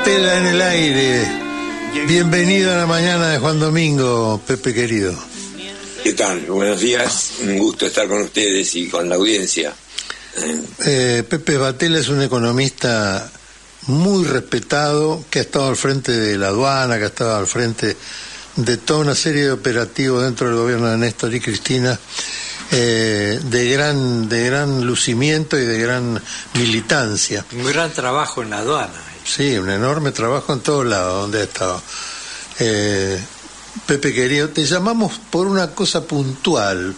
Batela en el aire. Bienvenido a la mañana de Juan Domingo, Pepe querido. ¿Qué tal? Buenos días, un gusto estar con ustedes y con la audiencia. Pepe Batela es un economista muy respetado, que ha estado al frente de la aduana, que ha estado al frente de toda una serie de operativos dentro del gobierno de Néstor y Cristina, de gran lucimiento y de gran militancia. Un gran trabajo en la aduana. Sí, un enorme trabajo en todos lados donde ha estado. Pepe querido, te llamamos por una cosa puntual.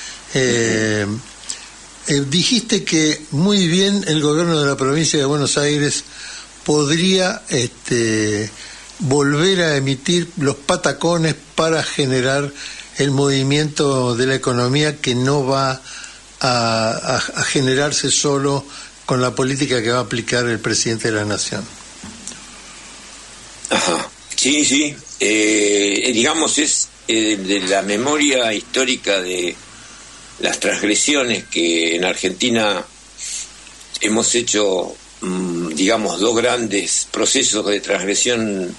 Dijiste que muy bien el gobierno de la provincia de Buenos Aires podría volver a emitir los patacones para generar el movimiento de la economía que no va a generarse solo con la política que va a aplicar el presidente de la Nación. Ajá. Sí. Digamos, es de la memoria histórica de las transgresiones que en Argentina hemos hecho, digamos, dos grandes procesos de transgresión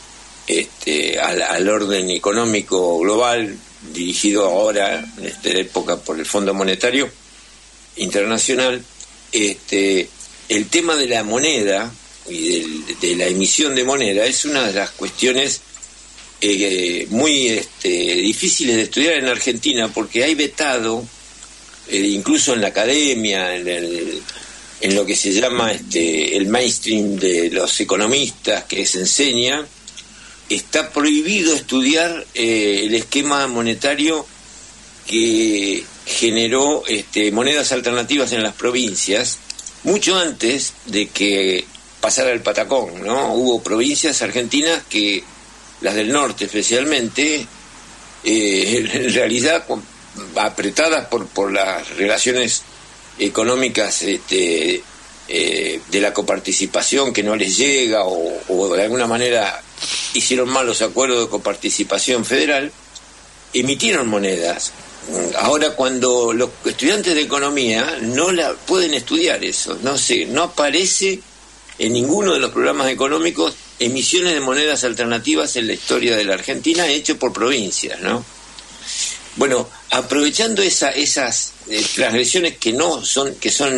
al orden económico global, dirigido ahora en esta época por el Fondo Monetario Internacional. El tema de la moneda y de la emisión de moneda es una de las cuestiones muy difíciles de estudiar en Argentina, porque hay vetado, incluso en la academia, en lo que se llama el mainstream de los economistas que se enseña, está prohibido estudiar el esquema monetario que generó monedas alternativas en las provincias, mucho antes de que pasara el patacón, ¿no? Hubo provincias argentinas que, las del norte especialmente, en realidad apretadas por las relaciones económicas de la coparticipación que no les llega, o de alguna manera hicieron mal los acuerdos de coparticipación federal, emitieron monedas. Ahora, cuando los estudiantes de economía no la pueden estudiar eso, no aparece en ninguno de los programas económicos emisiones de monedas alternativas en la historia de la Argentina, hecho por provincias, ¿no? Bueno, aprovechando esas transgresiones que son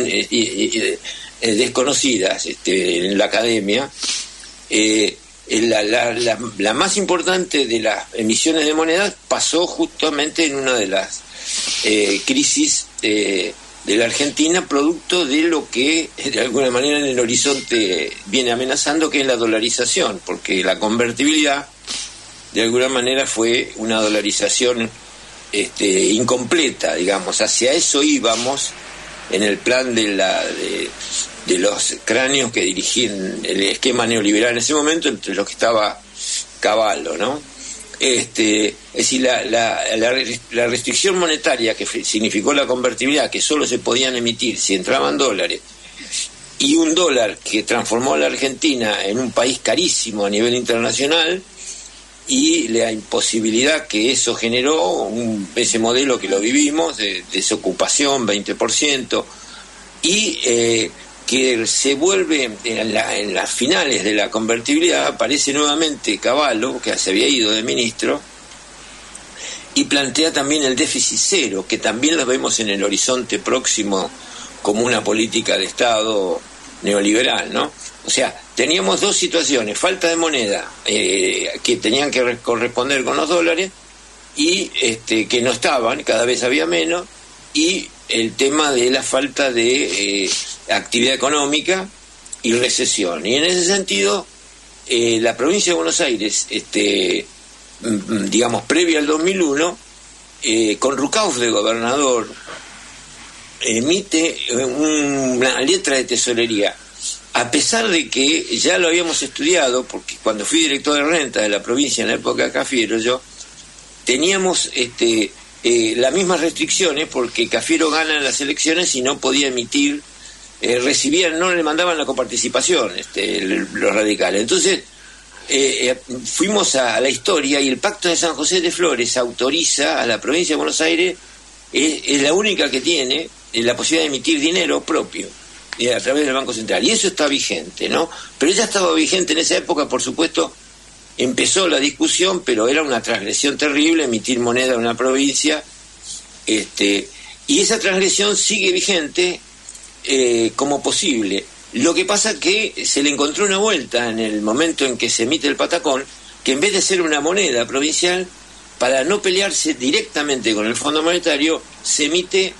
desconocidas en la academia, la más importante de las emisiones de monedas pasó justamente en una de las crisis de la Argentina, producto de lo que de alguna manera en el horizonte viene amenazando, que es la dolarización, porque la convertibilidad de alguna manera fue una dolarización incompleta, digamos. Hacia eso íbamos en el plan de los cráneos que dirigían el esquema neoliberal en ese momento, entre los que estaba Cavallo, ¿no? Es decir, la restricción monetaria que significó la convertibilidad, que solo se podían emitir si entraban dólares, y un dólar que transformó a la Argentina en un país carísimo a nivel internacional, y la imposibilidad que eso generó, ese modelo que lo vivimos, de desocupación 20%, y que se vuelve en las finales de la convertibilidad, aparece nuevamente Cavallo, que se había ido de ministro, y plantea también el déficit cero, que también lo vemos en el horizonte próximo como una política de Estado neoliberal, ¿no? O sea, teníamos dos situaciones: falta de moneda, que tenían que corresponder con los dólares, y que no estaban, cada vez había menos, y el tema de la falta de actividad económica y recesión. Y en ese sentido, la provincia de Buenos Aires, digamos, previa al 2001, con Rucauf de gobernador, emite una letra de tesorería, a pesar de que ya lo habíamos estudiado, porque cuando fui director de renta de la provincia en la época de Cafiero, teníamos las mismas restricciones, porque Cafiero gana las elecciones y no podía emitir, no le mandaban la coparticipación los radicales. Entonces fuimos a la historia, y el Pacto de San José de Flores autoriza a la provincia de Buenos Aires, es la única que tiene la posibilidad de emitir dinero propio. a través del Banco Central, y eso está vigente, ¿no? Pero ya estaba vigente en esa época, por supuesto, empezó la discusión, pero era una transgresión terrible emitir moneda en una provincia, y esa transgresión sigue vigente como posible. Lo que pasa que se le encontró una vuelta en el momento en que se emite el patacón, que en vez de ser una moneda provincial, para no pelearse directamente con el Fondo Monetario, se emite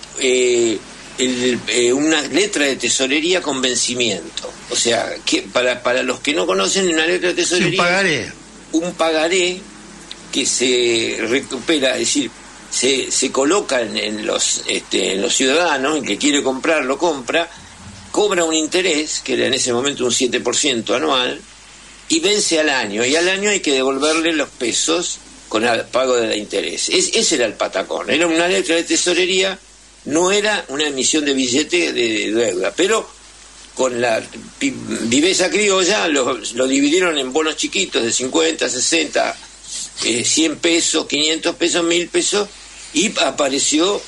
una letra de tesorería con vencimiento. O sea, que para los que no conocen, una letra de tesorería, un pagaré que se recupera, es decir, se coloca en los ciudadanos, el que quiere comprar lo compra, cobra un interés, que era en ese momento un 7% anual, y vence al año, y al año hay que devolverle los pesos con el pago del interés. Ese era el patacón, era una letra de tesorería, no era una emisión de billete de deuda, pero con la viveza criolla lo dividieron en bonos chiquitos de 50, 60, 100 pesos, 500 pesos, 1000 pesos, y apareció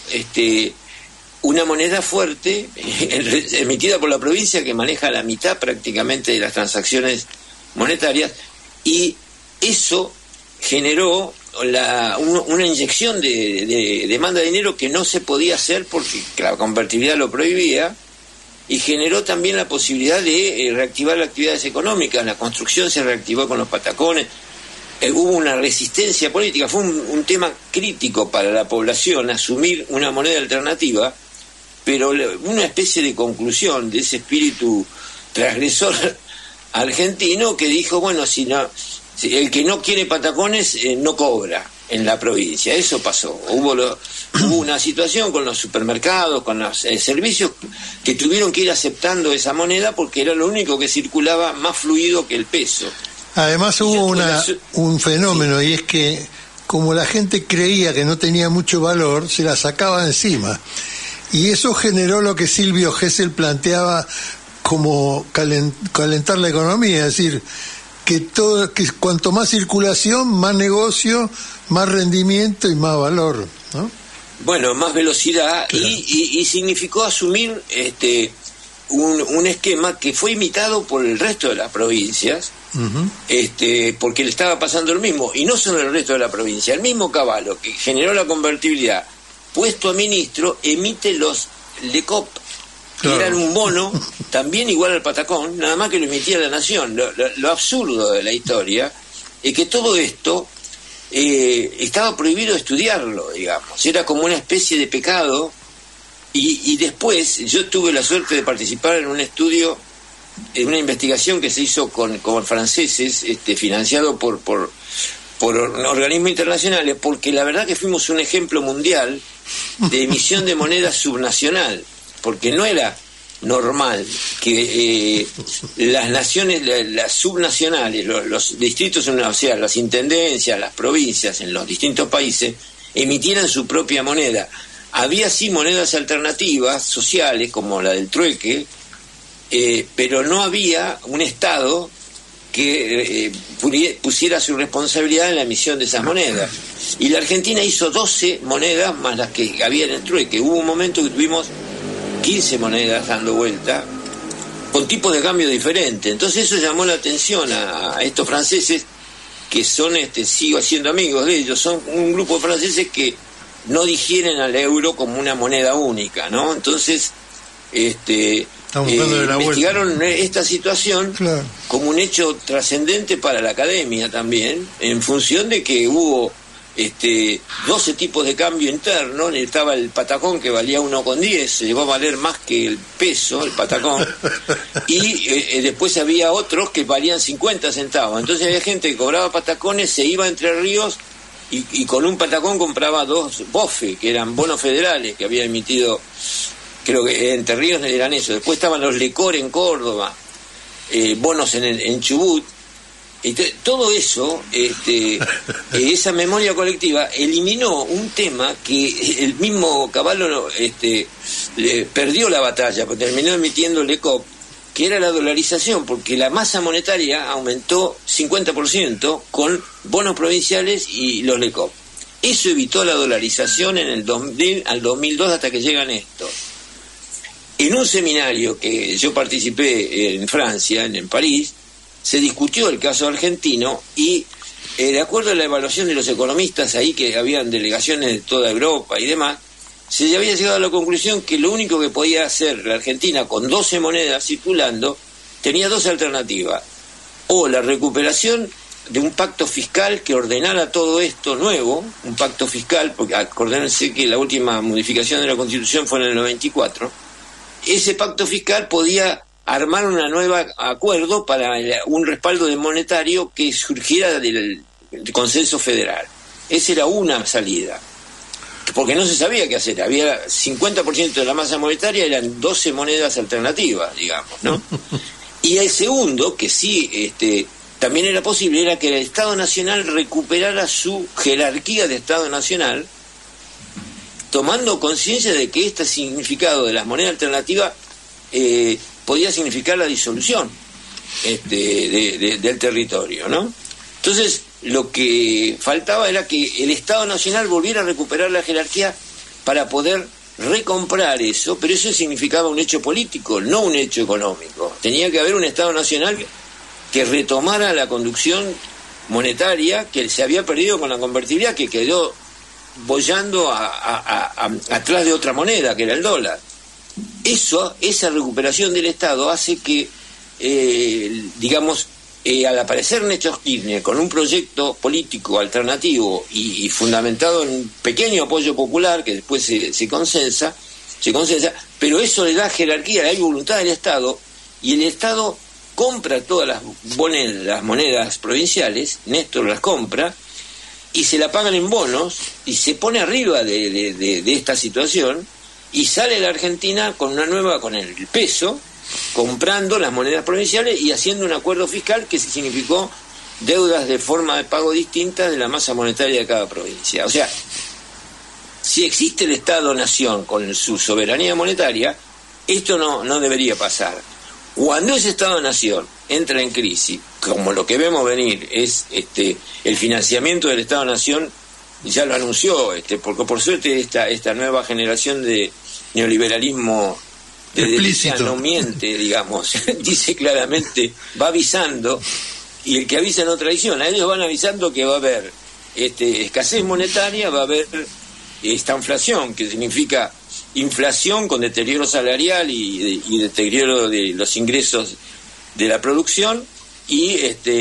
una moneda fuerte emitida por la provincia que maneja la mitad prácticamente de las transacciones monetarias, y eso generó una inyección de demanda de dinero que no se podía hacer porque la convertibilidad lo prohibía, y generó también la posibilidad de reactivar las actividades económicas. La construcción se reactivó con los patacones, hubo una resistencia política, fue un tema crítico para la población asumir una moneda alternativa, pero una especie de conclusión de ese espíritu transgresor argentino que dijo, bueno, si el que no quiere patacones no cobra en la provincia. Eso pasó. Hubo una situación con los supermercados, con los servicios, que tuvieron que ir aceptando esa moneda porque era lo único que circulaba más fluido que el peso. Además hubo un fenómeno, sí. Y es que como la gente creía que no tenía mucho valor, se la sacaba encima. Y eso generó lo que Silvio Gesell planteaba como calentar la economía, es decir, que cuanto más circulación, más negocio, más rendimiento y más valor, ¿no? Bueno, más velocidad, claro. y significó asumir un esquema que fue imitado por el resto de las provincias, uh-huh. Porque le estaba pasando lo mismo, y no solo el resto de la provincia, el mismo Cavallo que generó la convertibilidad, puesto a ministro, emite los LECOP, que claro. Eran un bono también igual al patacón, nada más que lo emitía la Nación. Lo absurdo de la historia es que todo esto estaba prohibido estudiarlo, digamos, era como una especie de pecado, y después yo tuve la suerte de participar en un estudio, en una investigación que se hizo con franceses, financiado por organismos internacionales, porque la verdad que fuimos un ejemplo mundial de emisión de moneda subnacional, porque no era normal que las naciones, las subnacionales, los distritos, o sea, las intendencias, las provincias en los distintos países emitieran su propia moneda. Había sí monedas alternativas sociales como la del trueque, pero no había un Estado que pusiera su responsabilidad en la emisión de esas monedas. Y la Argentina hizo 12 monedas más las que había en el trueque. Hubo un momento que tuvimos 15 monedas dando vuelta, con tipos de cambio diferentes. Entonces eso llamó la atención a estos franceses, que son, sigo siendo amigos de ellos, son un grupo de franceses que no digieren al euro como una moneda única, ¿no? Entonces, investigaron esta situación, claro, como un hecho trascendente para la academia también, en función de que hubo 12 tipos de cambio interno. Estaba el patacón que valía 1,10, se llegó a valer más que el peso, el patacón, y después había otros que valían 50 centavos. Entonces había gente que cobraba patacones, se iba a Entre Ríos y con un patacón compraba 2 BOFE, que eran bonos federales que había emitido, creo que Entre Ríos eran eso. Después estaban los LECOR en Córdoba, bonos en Chubut. Todo eso, esa memoria colectiva eliminó un tema que el mismo Cavallo perdió la batalla, porque terminó emitiendo el LECOP, que era la dolarización, porque la masa monetaria aumentó 50% con bonos provinciales y los LECOP. Eso evitó la dolarización en el 2000 al 2002 hasta que llegan estos. En un seminario que yo participé en Francia, en París, se discutió el caso argentino y de acuerdo a la evaluación de los economistas ahí, que habían delegaciones de toda Europa y demás, se había llegado a la conclusión que lo único que podía hacer la Argentina con 12 monedas circulando tenía dos alternativas: o la recuperación de un pacto fiscal que ordenara todo esto nuevo, un pacto fiscal, porque acuérdense que la última modificación de la Constitución fue en el 94, ese pacto fiscal podía armar un nuevo acuerdo para un respaldo monetario que surgiera del consenso federal. Esa era una salida, porque no se sabía qué hacer. Había 50% de la masa monetaria, eran 12 monedas alternativas, digamos, ¿no? Y el segundo, que sí también era posible, era que el Estado Nacional recuperara su jerarquía de Estado Nacional, tomando conciencia de que este significado de las monedas alternativas podía significar la disolución del territorio, ¿no? Entonces, lo que faltaba era que el Estado Nacional volviera a recuperar la jerarquía para poder recomprar eso, pero eso significaba un hecho político, no un hecho económico. Tenía que haber un Estado Nacional que retomara la conducción monetaria que se había perdido con la convertibilidad, que quedó boyando atrás de otra moneda, que era el dólar. Esa recuperación del Estado hace que, al aparecer Néstor Kirchner con un proyecto político alternativo y fundamentado en un pequeño apoyo popular que después se consensa, pero eso le da jerarquía, hay voluntad del Estado, y el Estado compra todas las monedas provinciales, Néstor las compra, y se la pagan en bonos, y se pone arriba de esta situación, y sale la Argentina con el peso, comprando las monedas provinciales y haciendo un acuerdo fiscal que significó deudas de forma de pago distinta de la masa monetaria de cada provincia. O sea, si existe el Estado-Nación con su soberanía monetaria, esto no debería pasar. Cuando ese Estado-Nación entra en crisis, como lo que vemos venir es el financiamiento del Estado-Nación, ya lo anunció, porque por suerte esta nueva generación de neoliberalismo de derecha no miente, digamos, dice claramente, va avisando, y el que avisa no traiciona. Ellos van avisando que va a haber escasez monetaria, va a haber esta inflación, que significa inflación con deterioro salarial y deterioro de los ingresos de la producción y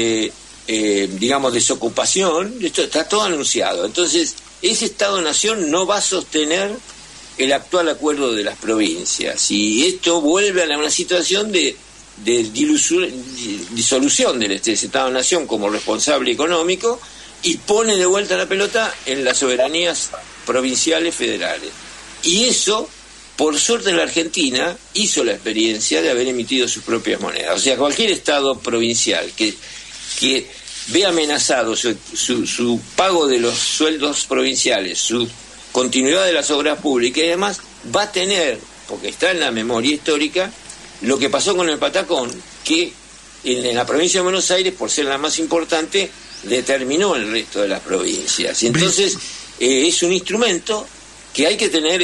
desocupación. Esto está todo anunciado. Entonces, ese Estado-Nación no va a sostener el actual acuerdo de las provincias, y esto vuelve a una situación de disolución del Estado-Nación como responsable económico, y pone de vuelta la pelota en las soberanías provinciales federales. Y eso, por suerte, la Argentina hizo la experiencia de haber emitido sus propias monedas. O sea, cualquier Estado provincial que ve amenazado su pago de los sueldos provinciales, su continuidad de las obras públicas y demás, va a tener, porque está en la memoria histórica, lo que pasó con el Patacón, que en la provincia de Buenos Aires, por ser la más importante, determinó el resto de las provincias. Y entonces es un instrumento que hay que tener,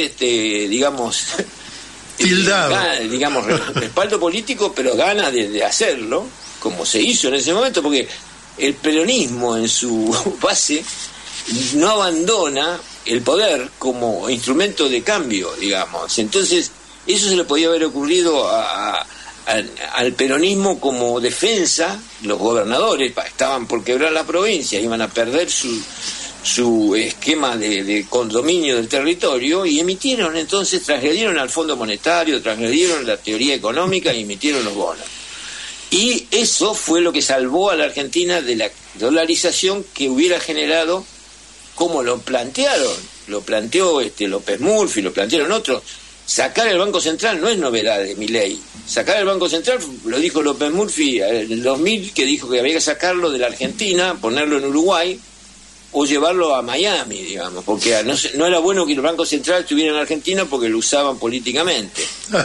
respaldo político, pero ganas de hacerlo, como se hizo en ese momento, porque el peronismo en su base no abandona el poder como instrumento de cambio, digamos. Entonces, eso se le podía haber ocurrido al peronismo como defensa. Los gobernadores estaban por quebrar la provincia, iban a perder su esquema de condominio del territorio, y transgredieron al Fondo Monetario, transgredieron la teoría económica y emitieron los bonos. Y eso fue lo que salvó a la Argentina de la dolarización que hubiera generado, como lo plantearon, lo planteó López Murphy, lo plantearon otros. Sacar el Banco Central no es novedad de Milei. Sacar el Banco Central, lo dijo López Murphy en el 2000, que dijo que había que sacarlo de la Argentina, ponerlo en Uruguay o llevarlo a Miami, digamos, porque no era bueno que el Banco Central estuviera en Argentina porque lo usaban políticamente.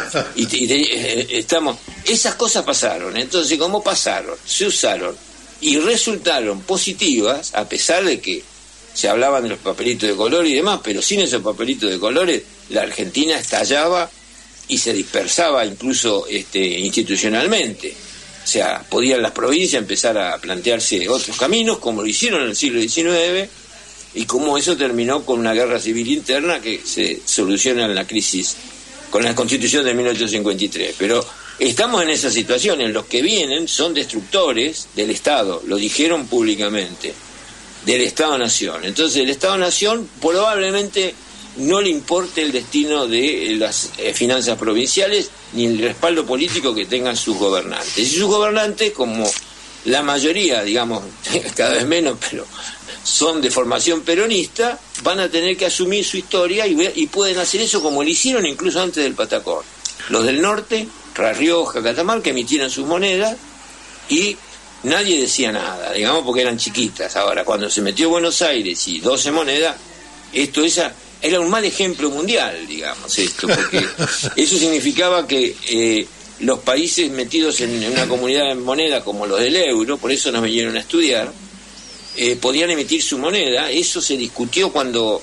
Esas cosas pasaron. Entonces, ¿cómo pasaron? Se usaron y resultaron positivas, a pesar de que se hablaban de los papelitos de color y demás, pero sin esos papelitos de colores la Argentina estallaba y se dispersaba incluso institucionalmente. O sea, podían las provincias empezar a plantearse otros caminos, como lo hicieron en el siglo XIX, y como eso terminó con una guerra civil interna que se soluciona en la crisis con la Constitución de 1853. Pero estamos en esa situación, en los que vienen son destructores del Estado, lo dijeron públicamente, del Estado-Nación. Entonces el Estado-Nación probablemente no le importe el destino de las finanzas provinciales ni el respaldo político que tengan sus gobernantes. Y sus gobernantes, como la mayoría, digamos, cada vez menos, pero son de formación peronista, van a tener que asumir su historia y pueden hacer eso como lo hicieron incluso antes del Patacón. Los del norte, La Rioja, Catamarca, emitieron sus monedas y nadie decía nada, digamos, porque eran chiquitas. Ahora, cuando se metió Buenos Aires y 12 monedas, era un mal ejemplo mundial, digamos, esto, porque eso significaba que los países metidos en una comunidad de moneda como los del euro, por eso nos vinieron a estudiar, podían emitir su moneda. Eso se discutió cuando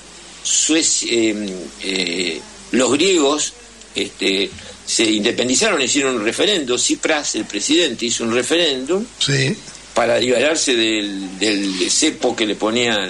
los griegos se independizaron, hicieron un referéndum. Tsipras, el presidente, hizo un referéndum, sí, para liberarse del cepo que le ponía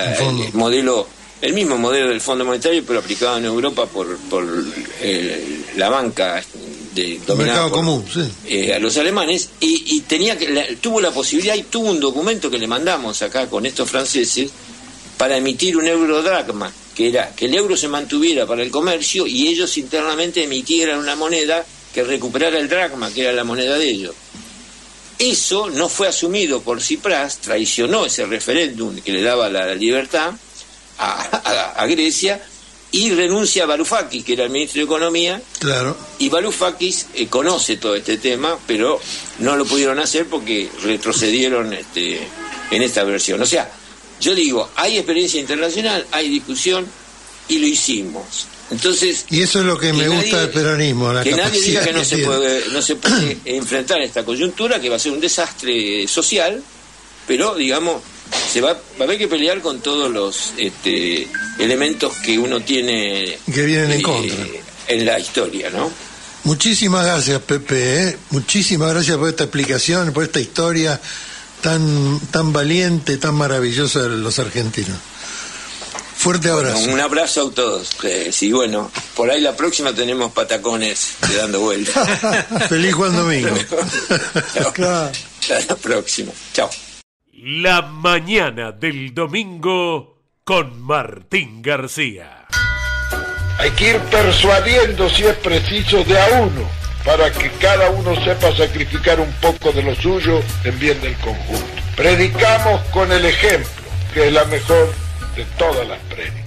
el mismo modelo del Fondo Monetario, pero aplicado en Europa por la banca dominada común, sí, a los alemanes, y tuvo la posibilidad, y tuvo un documento que le mandamos acá con estos franceses para emitir un eurodracma, que era que el euro se mantuviera para el comercio y ellos internamente emitieran una moneda que recuperara el dracma, que era la moneda de ellos. Eso no fue asumido por Tsipras, traicionó ese referéndum que le daba la libertad a Grecia, y renuncia a Varoufakis, que era el ministro de Economía. Claro. Y Varoufakis conoce todo este tema, pero no lo pudieron hacer porque retrocedieron en esta versión. O sea, yo digo, hay experiencia internacional, hay discusión, y lo hicimos. Entonces, y eso es lo que me gusta del peronismo, la que nadie diga que tiene. no se puede enfrentar esta coyuntura, que va a ser un desastre social, pero digamos, va a haber que pelear con todos los elementos que uno tiene que vienen en contra en la historia, ¿no? Muchísimas gracias, Pepe, muchísimas gracias por esta explicación, por esta historia tan valiente, tan maravillosa de los argentinos. Fuerte abrazo. Bueno, un abrazo a todos. Sí, bueno, por ahí la próxima tenemos patacones dando vuelta. Feliz Juan Domingo. Claro. Hasta la próxima. Chao. La mañana del domingo con Martín García. Hay que ir persuadiendo, si es preciso, de a uno, para que cada uno sepa sacrificar un poco de lo suyo en bien del conjunto. Predicamos con el ejemplo, que es la mejor de todas las prédicas.